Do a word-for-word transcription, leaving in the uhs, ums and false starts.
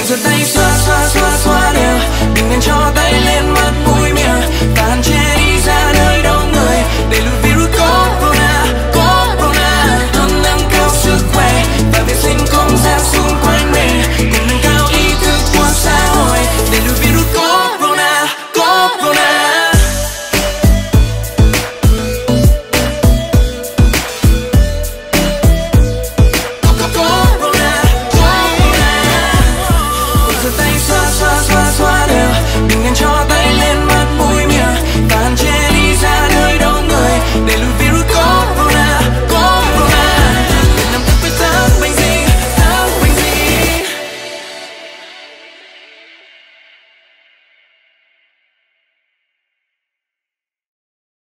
giơ tay xoa xoa xoa xoa đều, đừng nên cho tay lên